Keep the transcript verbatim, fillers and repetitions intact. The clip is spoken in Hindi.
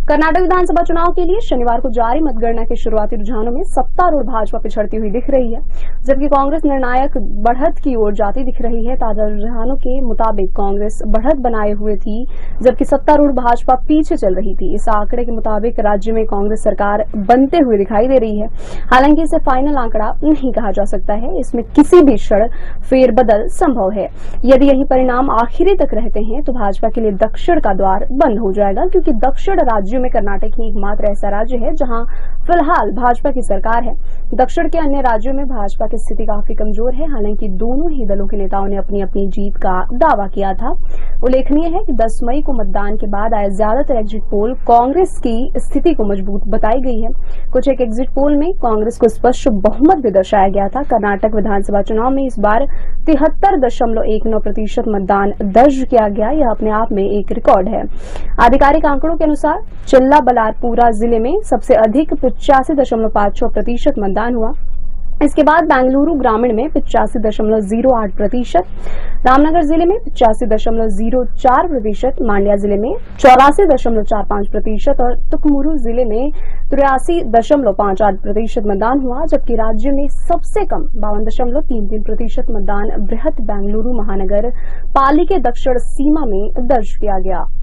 कर्नाटक विधानसभा चुनाव के लिए शनिवार को जारी मतगणना के शुरुआती रुझानों में सत्तारूढ़ भाजपा पिछड़ती हुई दिख रही है, जबकि कांग्रेस निर्णायक बढ़त की ओर जाती दिख रही है। ताजा रुझानों के मुताबिक कांग्रेस बढ़त बनाए हुए थी, जबकि सत्तारूढ़ भाजपा पीछे चल रही थी। इस आंकड़े के मुताबिक राज्य में कांग्रेस सरकार बनते हुए दिखाई दे रही है। हालांकि इसे फाइनल आंकड़ा नहीं कहा जा सकता है, इसमें किसी भी क्षण फेरबदल संभव है। यदि यही परिणाम आखिरी तक रहते हैं तो भाजपा के लिए दक्षिण का द्वार बंद हो जाएगा, क्योंकि दक्षिण राज्यों में कर्नाटक ही एकमात्र ऐसा राज्य है जहां फिलहाल भाजपा की सरकार है। दक्षिण के अन्य राज्यों में भाजपा की स्थिति काफी कमजोर है। हालांकि दोनों ही दलों के नेताओं ने अपनी अपनी जीत का दावा किया था। उल्लेखनीय है कि दस मई को मतदान के बाद आए ज्यादातर एग्जिट पोल कांग्रेस की स्थिति को मजबूत बताई गई है। कुछ एक एग्जिट पोल में कांग्रेस को स्पष्ट बहुमत भी दर्शाया गया था। कर्नाटक विधानसभा चुनाव में इस बार तिहत्तर दशमलव एक नौ प्रतिशत मतदान दर्ज किया गया। यह अपने आप में एक रिकॉर्ड है। आधिकारिक आंकड़ों के अनुसार चिल्लाबलारपुरा जिले में सबसे अधिक पिचासी दशमलव पांच छह प्रतिशत मतदान हुआ। इसके बाद बेंगलुरु ग्रामीण में पिचासी दशमलव जीरो आठ प्रतिशत, रामनगर जिले में पिचासी दशमलव जीरो चार प्रतिशत, मांड्या जिले में चौरासी दशमलव चार पांच प्रतिशत और तुकमुरू जिले में तिरासी दशमलव पांच आठ प्रतिशत मतदान हुआ। जबकि राज्य में सबसे कम बावन दशमलव तीन तीन प्रतिशत मतदान बृहत बेंगलुरु महानगर पालिका दक्षिण सीमा में दर्ज किया गया।